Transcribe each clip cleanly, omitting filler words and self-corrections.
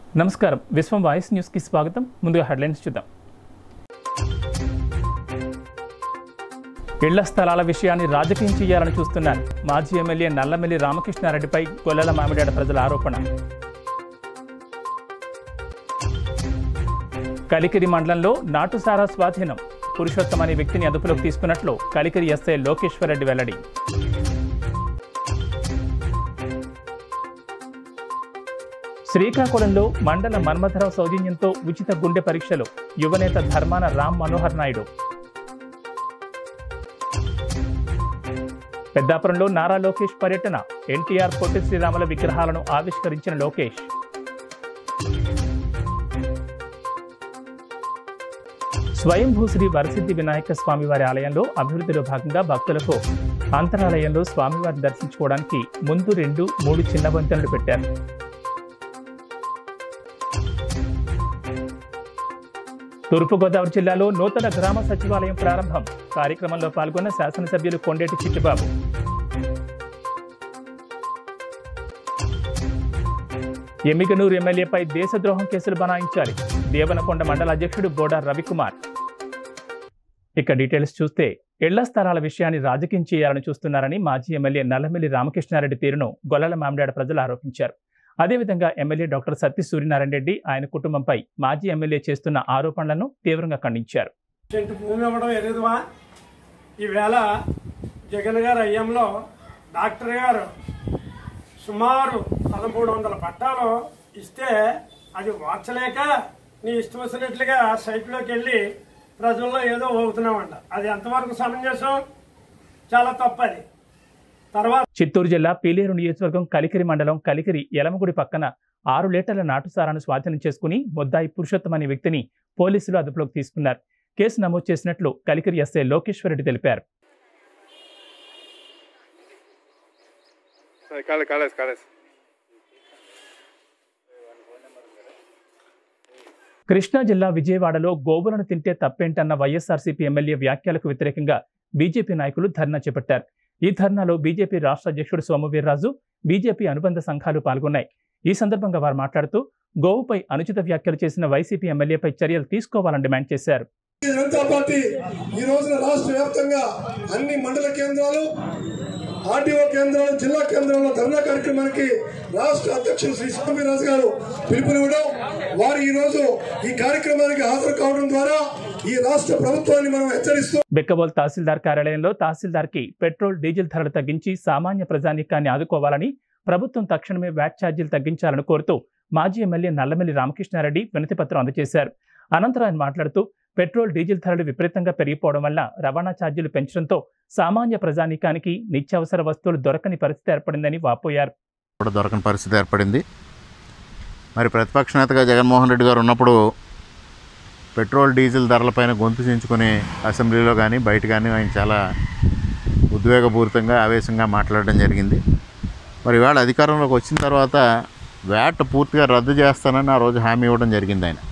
నమస్కారం విశ్వం voice news కి స్వాగతం. ముందుగా హెడ్లైన్స్ చూద్దాం. ఇళ్ల స్థలాల విషయాన్ని రాజకీయం చేయాలని చూస్తున్నారు. మాజీ ఎమ్మెల్యే నల్లమిల్లి రామకృష్ణారెడ్డిపై గొల్లల మామిడాడ ప్రజల ఆరోపణ. కలికిరి మండలంలో నాటుసారా స్వాధీనం. పురుషోత్తం అనే వ్యక్తిని అదుపులోకి తీసుకున్నట్లు కలికిరి ఎస్ఐ లోకేశ్వర్ రెడ్డి వెల్లడి. శ్రీకాకుళంలో మండల మన్మథరావు సౌజన్యంతో ఉచిత గుండె పరీక్షలు. యువనేత ధర్మాన రామ్ మనోహర్ నాయుడు. పెద్దాపురంలో నారా లోకేష్ పర్యటన. ఎన్టీఆర్ పొట్టి శ్రీరాముల విగ్రహాలను ఆవిష్కరించిన లోకేష్. స్వయంభూ శ్రీ వరసిద్ధి వినాయక స్వామివారి ఆలయంలో అభివృద్ధిలో భాగంగా భక్తులకు అంతరాలయంలో స్వామివారిని దర్శించుకోవడానికి ముందు 2-3 చిన్న వంతెనలు పెట్టారు. తూర్పుగోదావరి జిల్లాలో నూతన గ్రామ సచివాలయం ప్రారంభం. కార్యక్రమంలో పాల్గొన్న శాసనసభ్యులు కొండేటి చిట్టిబాబు. ఎమ్మిగనూరు ఎమ్మెల్యేపై దేశద్రోహం కేసులు బనాయించాలి. దేవనకొండ మండల అధ్యక్షుడు బోడా రవికుమార్. ఇక డీటెయిల్స్ చూస్తే, ఇళ్ల స్థలాల విషయాన్ని రాజకీయం చేయాలని చూస్తున్నారని మాజీ ఎమ్మెల్యే నల్లమిల్లి రామకృష్ణారెడ్డి తీరును గొల్లల మామిడాడ ప్రజలు ఆరోపించారు. అదేవిధంగా ఎమ్మెల్యే డాక్టర్ సత్తి సూర్యనారాయణ రెడ్డి ఆయన కుటుంబంపై మాజీ ఎమ్మెల్యే చేస్తున్న ఆరోపణలను తీవ్రంగా ఖండించారు. భూమి ఇవ్వడం ఎరుగుదవా? ఈవేళ జగన్ గారు అయ్యంలో డాక్టర్ గారు సుమారు 1300 పట్టాలు ఇస్తే అది వార్చలేక నీ ఇష్టం వచ్చినట్లుగా సైట్లోకి వెళ్ళి ప్రజల్లో ఏదో అవుతున్నామంట. అది ఎంతవరకు సమంజసం? చాలా తప్పది. చిత్తూరు జిల్లా పీలేరు నియోజకవర్గం కలికిరి మండలం కలికిరి యలమగుడి పక్కన 6 లీటర్ల నాటుసారాను స్వాధీనం చేసుకుని ముద్దాయి పురుషోత్తం అనే వ్యక్తిని పోలీసులు అదుపులోకి తీసుకున్నారు. కేసు నమోదు చేసినట్లు కలికిరి ఎస్ఐ లోకేశ్వర్ రెడ్డి తెలిపారు. కృష్ణా జిల్లా విజయవాడలో గోవులను తింటే తప్పేంటన్న వైఎస్ఆర్సీపీ ఎమ్మెల్యే వ్యాఖ్యలకు వ్యతిరేకంగా బీజేపీ నాయకులు ధర్నా చేపట్టారు. ఈ ధర్నాలో బీజేపీ రాష్ట్ర అధ్యక్షుడు సోమవీర్రాజు, బీజేపీ అనుబంధ సంఘాలు పాల్గొన్నాయి. ఈ సందర్భంగా వారు మాట్లాడుతూ గోవుపై అనుచిత వ్యాఖ్యలు చేసిన వైసీపీ ఎమ్మెల్యేపై చర్యలు తీసుకోవాలని డిమాండ్ చేశారు. జనతా పార్టీ ఈ రోజున రాష్ట్ర వ్యాప్తంగా అన్ని మండల కేంద్రాలు, ఆర్టీఓ కేంద్రాలు, జిల్లా కేంద్రాల్లో ధర్నా కార్యక్రమానికి రాష్ట్ర అధ్యక్షులు శ్రీ సోమవీర్రాజు గారు పిలుపునివ్వడం, వారు ఈ రోజు ఈ కార్యక్రమానికి హాజరు కావడం ద్వారా ఈ రాష్ట్ర ప్రభుత్వాన్ని మనం హెచ్చరిస్తూ బెక్కబోల్ తహసీల్దార్ కార్యాలయంలో తహసీల్దార్కి పెట్రోల్, డీజిల్ ధరలు తగ్గించి సామాన్య ప్రజానీకాన్ని ఆదుకోవాలని, ప్రభుత్వం తక్షణమే వ్యాట్ ఛార్జీలు తగ్గించాలని కోరుతూ మాజీ ఎమ్మెల్యే నల్లమిల్లి రామకృష్ణారెడ్డి వినతిపత్రం అందజేశారు. అనంతరం ఆయన మాట్లాడుతూ పెట్రోల్, డీజిల్ ధరలు విపరీతంగా పెరిగిపోవడం వల్ల రవాణా ఛార్జీలు పెంచడంతో సామాన్య ప్రజానీకానికి నిత్యావసర వస్తువులు దొరకని పరిస్థితి ఏర్పడిందని వాపోయారు. దొరకని పరిస్థితి ఏర్పడింది. మరి ప్రతిపక్ష నేతగా జగన్మోహన్ రెడ్డి గారు ఉన్నప్పుడు పెట్రోల్, డీజిల్ ధరలపైన గొంతు చించుకుని అసెంబ్లీలో కానీ బయట కానీ ఆయన చాలా ఉద్వేగపూరితంగా, ఆవేశంగా మాట్లాడడం జరిగింది. మరి ఇవాళ అధికారంలోకి వచ్చిన తర్వాత వ్యాట్ పూర్తిగా రద్దు చేస్తానని ఆ రోజు హామీ ఇవ్వడం జరిగింది ఆయన.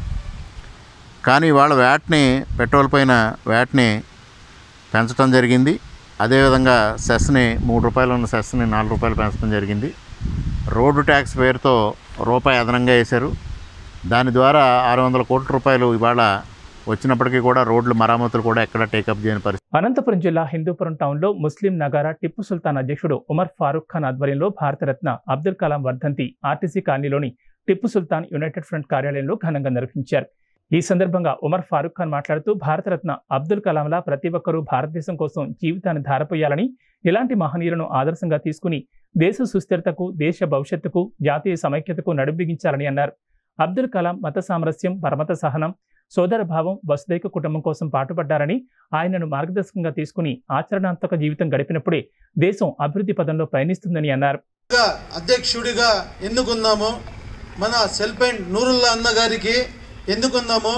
కానీ ఇవాళ పెట్రోల్ పైన వ్యాట్ని పెంచడం జరిగింది. అదేవిధంగా సెస్ని ₹3 ఉన్న సెస్ని ₹4 పెంచడం జరిగింది. రోడ్డు ట్యాక్స్ పేరుతో రూపాయి అదనంగా వేశారు. దాని ద్వారా 600 కోట్ల రూపాయలు ఇవాళ వచ్చినప్పటికీ కూడా రోడ్ల మరామతులు కూడా ఎక్కడ టేకప్ చేయని పరిస్థితి. అనంతపురం జిల్లా హిందూపురం టౌన్లో ముస్లిం నగారా టిప్పు సుల్తాన్ అధ్యక్షుడు ఉమర్ ఫారూక్ ఖాన్ ఆధ్వర్యంలో భారతరత్న అబ్దుల్ కలాం వర్ధంతి ఆర్టీసీ కాలనీలోని టిప్పు సుల్తాన్ యునైటెడ్ ఫ్రంట్ కార్యాలయంలో ఘనంగా నిర్వహించారు. ఈ సందర్భంగా ఉమర్ ఫారూక్ ఖాన్ మాట్లాడుతూ భారతరత్న అబ్దుల్ కలాంలా ప్రతి ఒక్కరూ భారతదేశం కోసం జీవితాన్ని ధారపోయాలని, ఇలాంటి మహనీయులను ఆదర్శంగా తీసుకుని దేశ సుస్థిరతకు, దేశ భవిష్యత్తుకు, జాతీయ సమైక్యతకు నడుంబిగించాలని అన్నారు. అబ్దుల్ కలాం మత సామరస్యం, పరమత సహనం, సోదరభావం, వసుదైక కుటుంబం కోసం పాటుపడ్డారని, ఆయనను మార్గదర్శకంగా తీసుకుని ఆచరణాత్మక జీవితం గడిపినప్పుడే దేశం అభివృద్ధి పదంలో పయనిస్తుందని అన్నారు. అధ్యక్షుడిగా ఎన్నుకున్నాము, మన సెల్పెండ్ నూరుల్లా అన్న గారికి ఎన్నుకున్నాము.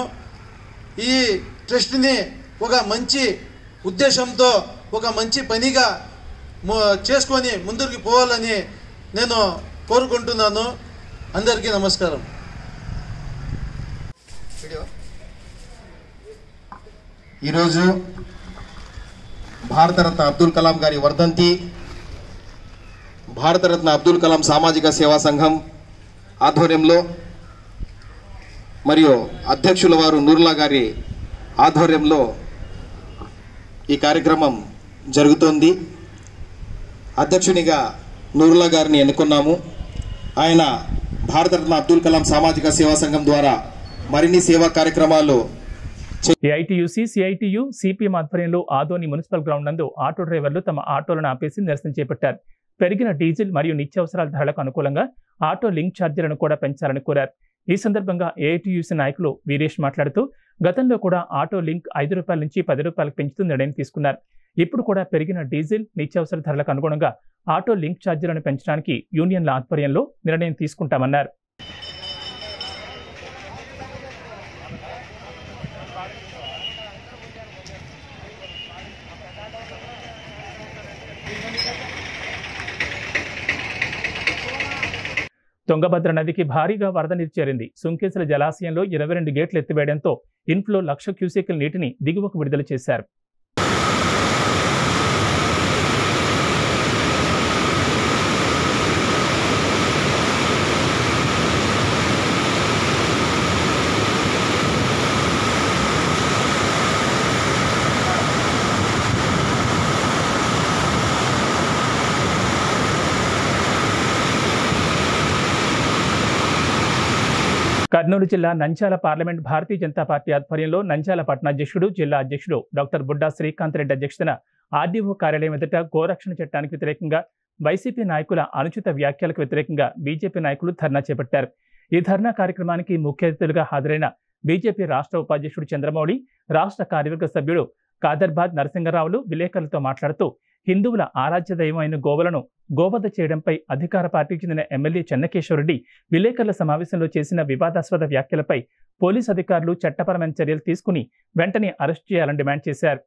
ఈ ట్రస్ట్ని ఒక మంచి ఉద్దేశంతో, ఒక మంచి పనిగా చేసుకొని ముందుకు పోవాలని నేను కోరుకుంటున్నాను. అందరికీ నమస్కారం. ఈరోజు భారతరత్న అబ్దుల్ కలాం గారి వర్ధంతి. భారతరత్న అబ్దుల్ కలాం సామాజిక సేవా సంఘం ఆధ్వర్యంలో మరియు అధ్యక్షుల వారు నూరుల్లా గారి ఆధ్వర్యంలో ఈ కార్యక్రమం జరుగుతోంది. అధ్యక్షునిగా నూరుల్లా గారిని ఎన్నుకున్నాము. ఆయన భారతరత్న అబ్దుల్ కలాం సామాజిక సేవా సంఘం ద్వారా మరిన్ని సేవా కార్యక్రమాలు ఏఐటీయూసీ, సిఐటియు, సిపిఎం ఆధ్వర్యంలో ఆదోని మున్సిపల్ గ్రౌండ్ నందు ఆటో డ్రైవర్లు తమ ఆటోలను ఆపేసి నిరసన చేపట్టారు. పెరిగిన డీజిల్ మరియు నిత్యావసరాల ధరలకు అనుకూలంగా ఆటో లింక్ ఛార్జీలను కూడా పెంచాలని కోరారు. ఈ సందర్భంగా ఏఐటీయూసీ నాయకులు వీరేష్ మాట్లాడుతూ గతంలో కూడా ఆటో లింక్ 5 రూపాయల నుంచి 10 రూపాయలకు పెంచుతూ నిర్ణయం తీసుకున్నారు. ఇప్పుడు కూడా పెరిగిన డీజిల్ నిత్యావసర ధరలకు అనుగుణంగా ఆటో లింక్ ఛార్జీలను పెంచడానికి యూనియన్ల ఆధ్వర్యంలో నిర్ణయం తీసుకుంటామన్నారు. తుంగభద్ర నదికి భారీగా వరద నీరు చేరింది. సుంకేశ్వర జలాశయంలో 22 గేట్లు ఎత్తివేయడంతో ఇన్ఫ్లో 1,00,000 క్యూసెక్కుల నీటిని దిగువకు విడుదల చేశారు. కర్నూలు జిల్లా నంద్యాల పార్లమెంట్ భారతీయ జనతా పార్టీ ఆధ్వర్యంలో నంద్యాల పట్టణాధ్యక్షుడు, జిల్లా అధ్యక్షుడు డాక్టర్ బుడ్డా శ్రీకాంత్ రెడ్డి అధ్యక్షతన ఆర్డీఓ కార్యాలయం ఎదుట గోరక్షణ చట్టానికి వ్యతిరేకంగా, వైసీపీ నాయకుల అనుచిత వ్యాఖ్యలకు వ్యతిరేకంగా బీజేపీ నాయకులు ధర్నా చేపట్టారు. ఈ ధర్నా కార్యక్రమానికి ముఖ్య అతిథులుగా హాజరైన బీజేపీ రాష్ట్ర ఉపాధ్యక్షుడు చంద్రమౌళి, రాష్ట్ర కార్యవర్గ సభ్యుడు కాదర్బాద్ నరసింగరావులు విలేకరులతో మాట్లాడుతూ హిందువుల ఆరాధ్య దైవమైన గోవులను గోవధ చేయడంపై అధికార పార్టీకి చెందిన ఎమ్మెల్యే చెన్నకేశ్వరరెడ్డి విలేకరుల సమావేశంలో చేసిన వివాదాస్పద వ్యాఖ్యలపై పోలీసు అధికారులు చట్టపరమైన చర్యలు తీసుకుని వెంటనే అరెస్ట్ చేయాలని డిమాండ్ చేశారు.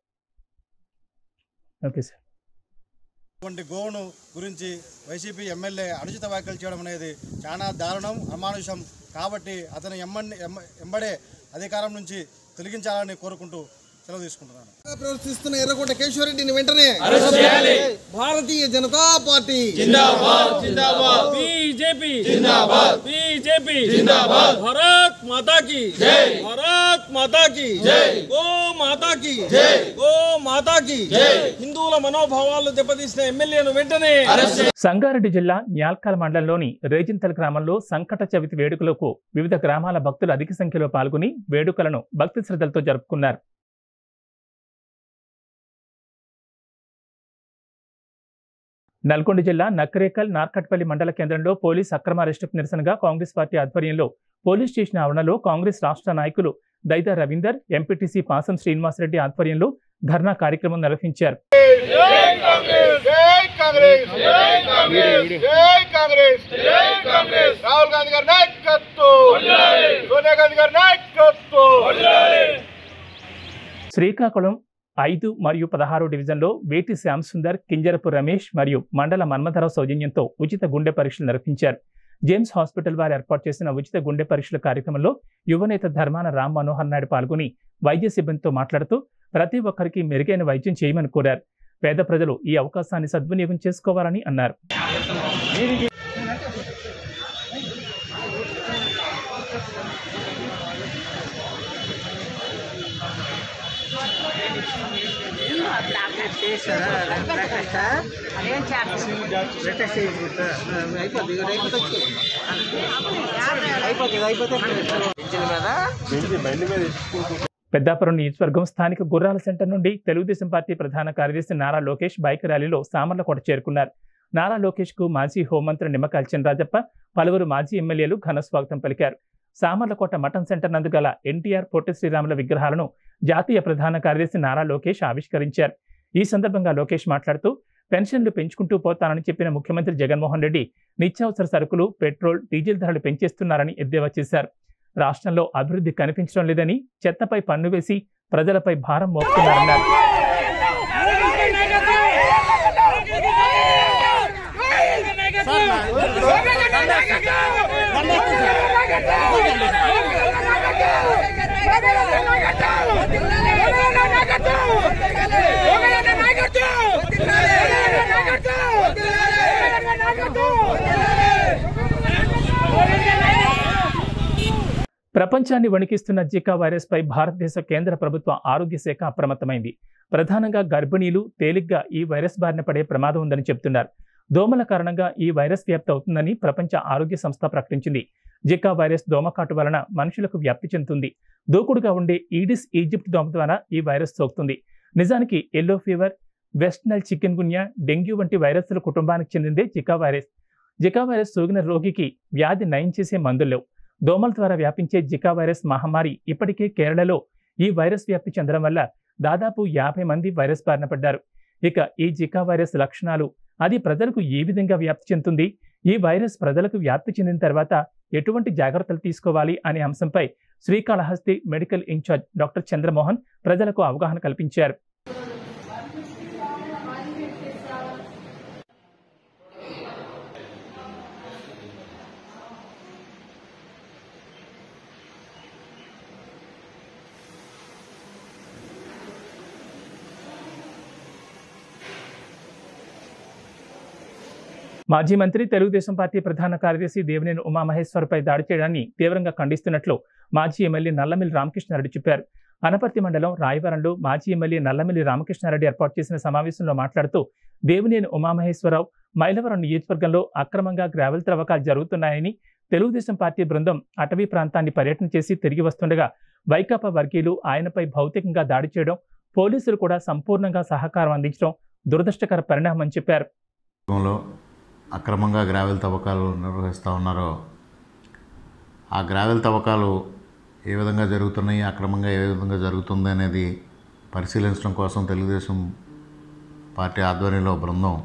గోవును గురించి వైసీపీ ఎమ్మెల్యే అనుచిత వ్యాఖ్యలు చేయడం అనేది చాలా దారుణం, అమానుషం. కాబట్టి అతను ఎంబడే అధికారం నుంచి తొలగించాలని కోరుకుంటూ సెలవు తీసుకుంటున్నాను. ప్రవర్తిస్తున్న ఎర్రకోట కేశవరెడ్డిని వెంటనే Bharatiya Janata Party BJP BJP Bharat Mata కి జై, భారత్ మాతా కి జై, గో మాతా కి జై, గో మాతా కి జై. హిందువుల మనోభావాలు దెబ్బతీసిన ఎమ్మెల్యేను వెంటనే. సంగారెడ్డి జిల్లా న్యాల్కల్ మండలంలోని రేజింతల్ గ్రామంలో సంకట చవితి వేడుకలకు వివిధ గ్రామాల భక్తులు అధిక సంఖ్యలో పాల్గొని వేడుకలను భక్తి శ్రద్ధలతో జరుపుకున్నారు. నల్గొండ జిల్లా నక్కరేకల్ నార్కట్పల్లి మండల కేంద్రంలో పోలీస్ అక్రమ అరెస్టుకు నిరసనగా కాంగ్రెస్ పార్టీ ఆధ్వర్యంలో పోలీస్ స్టేషన్ ఆవరణలో కాంగ్రెస్ రాష్ట్ర నాయకులు దైదా రవీందర్, ఎంపీటీసీ పాసం శ్రీనివాసరెడ్డి ఆధ్వర్యంలో ధర్నా కార్యక్రమం నిర్వహించారు. శ్రీకాకుళం 5 మరియు 16 డివిజన్లో వేటి శ్యామ్ సుందర్, కింజరపు రమేష్ మరియు మండల మన్మథరావు సౌజన్యంతో ఉచిత గుండె పరీక్షలు నిర్వహించారు. జేమ్స్ హాస్పిటల్ వారు ఏర్పాటు చేసిన ఉచిత గుండె పరీక్షల కార్యక్రమంలో యువనేత ధర్మాన రామ్ మనోహర్ నాయుడు పాల్గొని వైద్య సిబ్బందితో మాట్లాడుతూ ప్రతి ఒక్కరికి మెరుగైన వైద్యం చేయమని కోరారు. పేద ప్రజలు ఈ అవకాశాన్ని సద్వినియోగం చేసుకోవాలని అన్నారు. పెద్దాపురం నియోజకవర్గం స్థానిక గుర్రాల సెంటర్ నుండి తెలుగుదేశం పార్టీ ప్రధాన కార్యదర్శి నారా లోకేష్ బైక్ ర్యాలీలో సామర్లకోట చేరుకున్నారు. నారా లోకేష్ కు మాజీ హోంమంత్రి నిమ్మకాయల చినరాజప్ప, పలువురు మాజీ ఎమ్మెల్యేలు ఘన స్వాగతం పలికారు. సామర్లకోట మటన్ సెంటర్ నందు గల ఎన్టీఆర్, పొట్టి శ్రీరాముల విగ్రహాలను జాతీయ ప్రధాన కార్యదర్శి నారా లోకేష్ ఆవిష్కరించారు. ఈ సందర్భంగా లోకేష్ మాట్లాడుతూ పెన్షన్లు పెంచుకుంటూ పోతానని చెప్పిన ముఖ్యమంత్రి జగన్మోహన్ రెడ్డి నిత్యావసర సరుకులు, పెట్రోల్, డీజిల్ ధరలు పెంచేస్తున్నారని ఎద్దేవా చేశారు. రాష్ట్రంలో అభివృద్ధి కనిపించడం లేదని, చెత్తపై పన్ను వేసి ప్రజలపై భారం మోపుతున్నారన్నారు. ప్రపంచాన్ని వణికిస్తున్న జికా వైరస్పై భారతదేశ కేంద్ర ప్రభుత్వ ఆరోగ్య శాఖ అప్రమత్తమైంది. ప్రధానంగా గర్భిణీలు తేలిగ్గా ఈ వైరస్ బారిన పడే ప్రమాదం ఉందని చెబుతున్నారు. దోమల కారణంగా ఈ వైరస్ వ్యాప్తి అవుతుందని ప్రపంచ ఆరోగ్య సంస్థ ప్రకటించింది. జికా వైరస్ దోమకాటు వలన మనుషులకు వ్యాప్తి చెందుతుంది. దూకుడుగా ఉండే ఈడిస్ ఈజిప్ట్ దోమ ద్వారా ఈ వైరస్ సోకుతుంది. నిజానికి yellow fever, West Nile chikungunya, dengue వంటి వైరస్ల కుటుంబానికి చెందిందే జికా వైరస్. జికా వైరస్ సోకిన రోగికి వ్యాధి నయం చేసే మందులు లేవు. దోమల ద్వారా వ్యాపించే జికా వైరస్ మహమ్మారి ఇప్పటికే కేరళలో ఈ వైరస్ వ్యాప్తి చెందడం వల్ల దాదాపు 50 మంది వైరస్ బారిన పడ్డారు. ఇక ఈ జికా వైరస్ లక్షణాలు, అది ప్రజలకు ఏ విధంగా వ్యాప్తి చెందుతుంది, ఈ వైరస్ ప్రజలకు వ్యాప్తి చెందిన తర్వాత ఎటువంటి జాగ్రత్తలు తీసుకోవాలి అనే అంశంపై Srikalahasti medical in-charge doctor Chandramohan ప్రజలకు అవగాహన కల్పించారు. మాజీ మంత్రి, తెలుగుదేశం పార్టీ ప్రధాన కార్యదర్శి దేవినేని ఉమామహేశ్వర్పై దాడి చేయడాన్ని తీవ్రంగా ఖండిస్తున్నట్లు మాజీ ఎమ్మెల్యే నల్లమిల్లి రామకృష్ణారెడ్డి చెప్పారు. అనపర్తి మండలం రాయవరంలో మాజీ ఎమ్మెల్యే నల్లమిల్లి రామకృష్ణారెడ్డి ఏర్పాటు చేసిన సమావేశంలో మాట్లాడుతూ దేవినేని ఉమామహేశ్వరరావు మైలవరం నియోజకవర్గంలో అక్రమంగా గ్రావెల్ త్రవ్వకాలు జరుగుతున్నాయని, తెలుగుదేశం పార్టీ బృందం అటవీ ప్రాంతాన్ని పర్యటన చేసి తిరిగి వస్తుండగా వైకాపా వర్గీయులు ఆయనపై భౌతికంగా దాడి చేయడం, పోలీసులు కూడా సంపూర్ణంగా సహకారం అందించడం దురదృష్టకర పరిణామని చెప్పారు. అక్రమంగా గ్రావెల్ తవ్వకాలు నిర్వహిస్తూ ఉన్నారో ఆ గ్రావెల్ తవ్వకాలు ఏ విధంగా జరుగుతున్నాయి, అక్రమంగా ఏ విధంగా జరుగుతుంది అనేది పరిశీలించడం కోసం తెలుగుదేశం పార్టీ ఆధ్వర్యంలో బృందం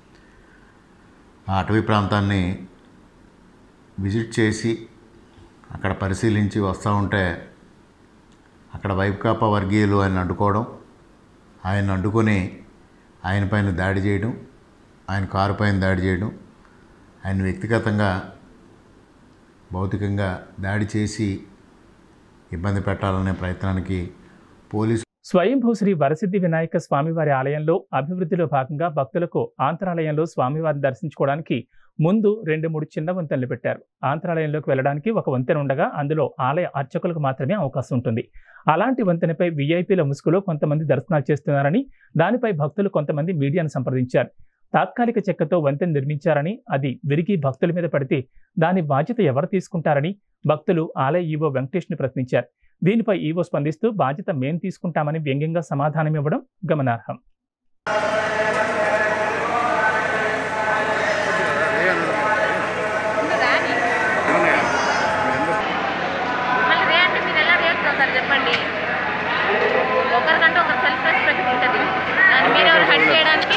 ఆ అటవీ ప్రాంతాన్ని విజిట్ చేసి అక్కడ పరిశీలించి వస్తూ ఉంటే అక్కడ వైకాపా వర్గీయులు ఆయన అడ్డుకోవడం, ఆయన అడ్డుకొని ఆయన పైన దాడి చేయడం, ఆయన కారు పైన దాడి చేయడం, ఆయన వ్యక్తిగతంగా భౌతికంగా దాడి చేసి ఇబ్బంది పెట్టాలనే ప్రయత్నానికి పోలీసు. స్వయంభూ శ్రీ వరసిద్ధి వినాయక స్వామివారి ఆలయంలో అభివృద్ధిలో భాగంగా భక్తులకు ఆంతరాలయంలో స్వామివారిని దర్శించుకోవడానికి ముందు 2-3 చిన్న వంతెనలు పెట్టారు. ఆంతరాలయంలోకి వెళ్ళడానికి ఒక వంతెన ఉండగా అందులో ఆలయ అర్చకులకు మాత్రమే అవకాశం ఉంటుంది. అలాంటి వంతెనపై వీఐపీల ముసుగులో కొంతమంది దర్శనాలు చేస్తున్నారని, దానిపై భక్తులు కొంతమంది మీడియాను సంప్రదించారు. తాత్కాలిక చెక్కతో వంతెన నిర్మించారని, అది విరిగి భక్తుల మీద పడితే దాని బాధ్యత ఎవరు తీసుకుంటారని భక్తులు ఆలయ ఈవో వెంకటేష్ని ప్రశ్నించారు. దీనిపై ఈవో స్పందిస్తూ బాధ్యత మేం తీసుకుంటామని వ్యంగ్యంగా సమాధానం ఇవ్వడం గమనార్హం. చెప్పండి, ఒకరికంటే ఒక సెల్ఫ్ రెస్పెక్ట్ ఉంటుంది. మీరు ఎవరు హెడ్ చేయడానికి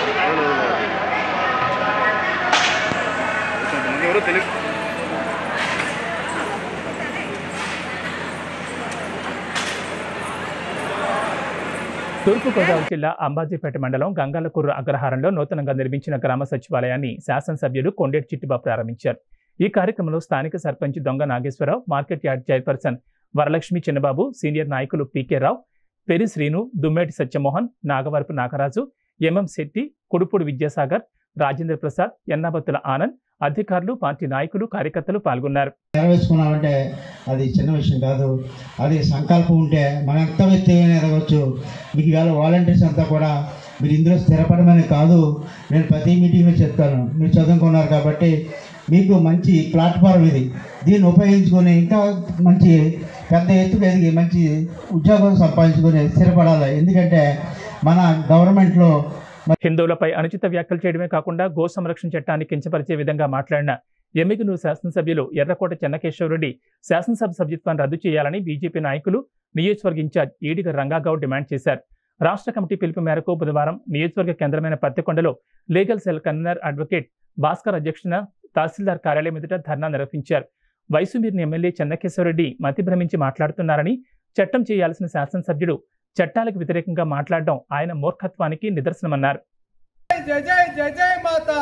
తూర్పుగోదావరి జిల్లా అంబాజీపేట మండలం గంగాలకూరు అగ్రహారంలో నూతనంగా నిర్మించిన గ్రామ సచివాలయాన్ని శాసనసభ్యులు కొండేటి చిట్టిబాబు ప్రారంభించారు. ఈ కార్యక్రమంలో స్థానిక sarpanch Donga Nageswararao, market yard chairperson Varalakshmi Chinnababu, senior నాయకులు పీకే రావు, పెరి శ్రీను, దుమ్మేటి సత్యమోహన్, నాగవరపు నాగరాజు, ఎంఎం శెట్టి, కుడుపూడి విద్యాసాగర్, రాజేంద్ర ప్రసాద్, ఎన్నాబత్తుల ఆనంద్, అధికారులు, పార్టీ నాయకులు, కార్యకర్తలు పాల్గొన్నారు. నెరవేర్చుకున్నామంటే అది చిన్న విషయం కాదు. అది సంకల్పం ఉంటే మనం ఎంత వ్యక్తిగా ఎదగవచ్చు. మీకు ఇవాళ వాలంటీర్స్ అంతా కూడా మీరు ఇందులో స్థిరపడమని కాదు, నేను ప్రతి మీటింగ్లో చెప్తాను. మీరు చదువుకున్నారు కాబట్టి మీకు మంచి ప్లాట్ఫామ్ ఇది. దీన్ని ఉపయోగించుకొని ఇంకా మంచి పెద్ద ఎత్తుకు ఎదిగి మంచి ఉద్యోగం సంపాదించుకొని స్థిరపడాలి. ఎందుకంటే మన గవర్నమెంట్లో హిందువులపై అనుచిత వ్యాఖ్యలు చేయడమే కాకుండా గో సంరక్షణ చట్టాన్ని కించపరిచే విధంగా మాట్లాడిన ఎమ్మిగనూరు శాసనసభ్యులు ఎర్రకోట చెన్నకేశ్వరరెడ్డి శాసనసభ సభ్యత్వాన్ని రద్దు చేయాలని బీజేపీ నాయకులు నియోజకవర్గ ఇన్ఛార్జ్ ఈడిగ రంగాగౌడ్ డిమాండ్ చేశారు. రాష్ట్ర కమిటీ పిలుపు మేరకు బుధవారం నియోజకవర్గ కేంద్రమైన పత్తికొండలో legal cell convener advocate Bhaskar అధ్యక్షతన తహసీల్దార్ కార్యాలయం ఎదుట ధర్నా నిర్వహించారు. వయసు మీరిన ఎమ్మెల్యే చెన్నకేశ్వరరెడ్డి మతి భ్రమించి మాట్లాడుతున్నారని, చట్టం చేయాల్సిన శాసనసభ్యుడు చట్టాలకు వ్యతిరేకంగా మాట్లాడడం ఆయన మూర్ఖత్వానికి నిదర్శనమన్నారు. జై జై జై జై మాతా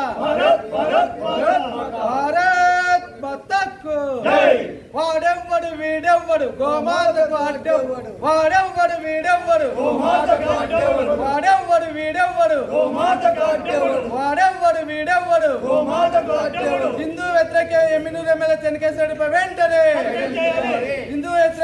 భారత్ మాతకు జై. వాడెవ్వడు వీడెవ్వడు గోమాతకు అడ్డెవ్వడు, వాడెవ్వడు వీడెవ్వడు గోమాతకు అడ్డెవ్వడు, వాడెవ్వడు వీడెవ్వడు గోమాతకు అడ్డెవ్వడు, వాడెవ్వడు వీడెవ్వడు గోమాతకు అడ్డెవ్వడు. హిందూ వ్యతిరేక ఎమ్మిగనూరు ఎమ్మెల్యే చెన్నకేశ్వరరెడ్డిపై వెంటనే, హిందూ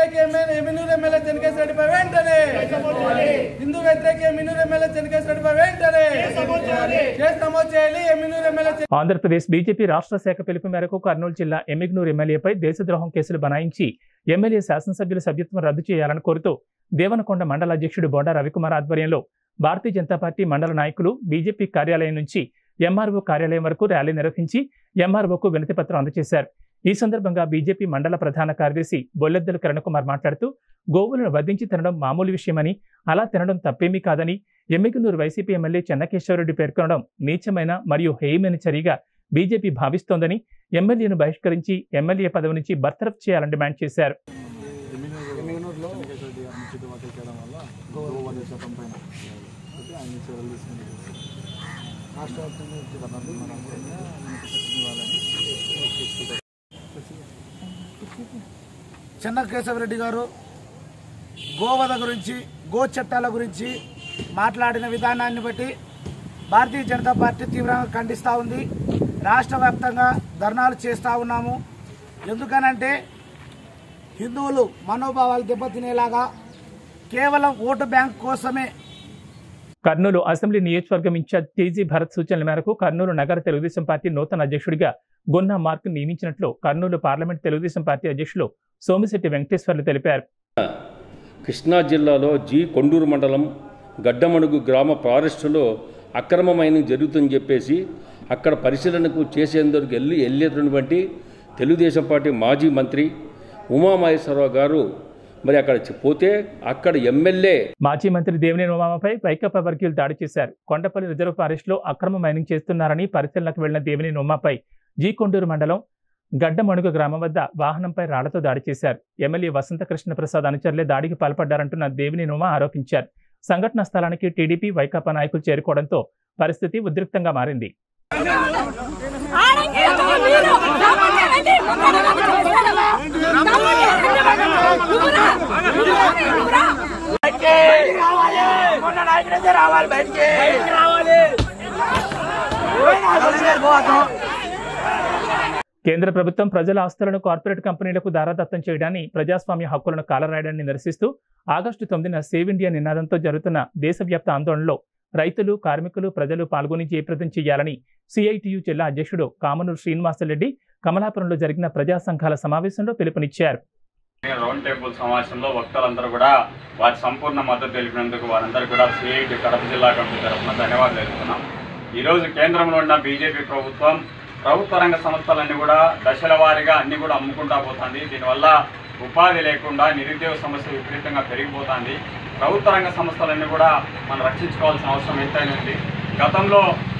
ఎమ్మెల్యే చెన్నకేశ్వర రెడ్డిపై వెంటనే హిందూ వ్యతిరేక ఎమ్మినూరు ఎమ్మెల్యే చెన్నకేశ్వర రెడ్డిపై వెంటనే కేసు నమోదు చేయాలి. ఎమ్మినూరు ఎమ్మెల్యే ఆంధ్రప్రదేశ్ బీజేపీ రాష్ట్ర శాఖ పిలుపు మేరకు కర్నూలు జిల్లా ఎమ్మిగనూరు ఎమ్మెల్యేపై దేశద్రోహం కేసులు బనాయించి ఎమ్మెల్యే శాసనసభ్యుల సభ్యత్వం రద్దు చేయాలని కోరుతూ దేవనకొండ మండల అధ్యక్షుడు బోండా రవికుమార్ ఆధ్వర్యంలో భారతీయ జనతా పార్టీ మండల నాయకులు బీజేపీ కార్యాలయం నుంచి ఎంఆర్ఓ కార్యాలయం వరకు ర్యాలీ నిర్వహించి ఎంఆర్ఓకు వినతి పత్రం అందజేశారు. ఈ సందర్భంగా బీజేపీ మండల ప్రధాన కార్యదర్శి బొల్లెద్దల కిరణకుమార్ మాట్లాడుతూ గోవులను వధించి తినడం మామూలు విషయమని, అలా తినడం తప్పేమీ కాదని, ఎమ్మిగనూరు వైసీపీ ఎమ్మెల్యే చెన్నకేశ్వరరెడ్డి పేర్కొనడం నీచమైన మరియు హేయమైన చర్యగా బీజేపీ భావిస్తోందని, ఎమ్మెల్యేను బహిష్కరించి ఎమ్మెల్యే పదవి నుంచి బర్తరఫ్ చేయాలని డిమాండ్ చేశారు. చెన్నకేశవరెడ్డి గారు గోవధ గురించి, గో చట్టాల గురించి మాట్లాడిన విధానాన్ని బట్టి భారతీయ జనతా పార్టీ తీవ్రంగా ఖండిస్తూ ఉంది. రాష్ట్ర వ్యాప్తంగా ధర్నాలు చేస్తూ ఉన్నాము. ఎందుకనంటే హిందువులు మనోభావాలు దెబ్బతినేలాగా కేవలం ఓటు బ్యాంక్ కోసమే. కర్నూలు అసెంబ్లీ నియోజకవర్గం ఇన్ఛార్జ్ టీజీ భరత్ సూచనల మేరకు కర్నూలు నగర తెలుగుదేశం పార్టీ నూతన అధ్యక్షుడిగా గొన్నా మార్క్ నియమించినట్లు కర్నూలు పార్లమెంట్ తెలుగుదేశం పార్టీ అధ్యక్షులు సోమిశెట్టి వెంకటేశ్వర్లు తెలిపారు. కృష్ణా జిల్లాలో కొండూరు మండలం గడ్డమణుగు గ్రామ ఫారెస్టులో అక్రమ మైనింగ్ జరుగుతుందని చెప్పేసి అక్కడ పరిశీలనకు చేసేందుకు వెళ్ళేటువంటి తెలుగుదేశం పార్టీ మాజీ మంత్రి ఉమామహేశ్వరరావు గారు మరి అక్కడ పోతే అక్కడ ఎమ్మెల్యే మాజీ మంత్రి దేవినేని ఉమాపై వైకాపా వర్గీయులు దాడి చేశారు. కొండపల్లి రిజర్వ్ ఫారెస్ట్లో అక్రమ మైనింగ్ చేస్తున్నారని పరిశీలనకు వెళ్లిన దేవినేని ఉమాపై కొండూరు మండలం గడ్డమణుగ గ్రామం వద్ద వాహనంపై రాళ్లతో దాడి చేశారు. ఎమ్మెల్యే వసంత కృష్ణ ప్రసాద్ అనుచరులే దాడికి పాల్పడ్డారంటున్న దేవినేని ఉమా ఆరోపించారు. సంఘటనా స్థలానికి టీడీపీ వైకాపా నాయకులు చేరుకోవడంతో పరిస్థితి ఉద్రిక్తంగా మారింది. కేంద్ర ప్రభుత్వం ప్రజల ఆస్తులను కార్పొరేట్ కంపెనీలకు దారాదత్తం చేయడాన్ని, ప్రజాస్వామ్య హక్కులను కాలరాయడాన్ని నిరసిస్తూ ఆగస్టు 9న సేవ్ ఇండియా నినాదంతో జరుగుతున్న దేశవ్యాప్త ఆందోళనలో రైతులు, కార్మికులు, ప్రజలు పాల్గొని జయప్రదం చేయాలని సిఐటియు జిల్లా అధ్యక్షుడు కామనూరు శ్రీనివాసరెడ్డి కమలాపురంలో జరిగిన ప్రజా సంఘాల సమావేశంలో పిలుపునిచ్చారు. రౌండ్ టేబుల్ సమావేశంలో వక్తలందరూ కూడా వారి సంపూర్ణ మద్దతు తెలిపినందుకు వారందరూ కూడా సిఐటి కడప జిల్లా కమిటీ తరఫున ధన్యవాదాలు తెలుపుతున్నాం. ఈరోజు కేంద్రంలో ఉన్న బీజేపీ ప్రభుత్వం ప్రభుత్వ రంగ సంస్థలన్నీ కూడా దశల వారీగా అన్ని కూడా అమ్ముకుంటా పోతుంది. దీనివల్ల ఉపాధి లేకుండా నిరుద్యోగ సమస్య విపరీతంగా పెరిగిపోతుంది. ప్రభుత్వ రంగ సంస్థలన్నీ కూడా మనం రక్షించుకోవాల్సిన అవసరం ఎంతైనా ఉంది. గతంలో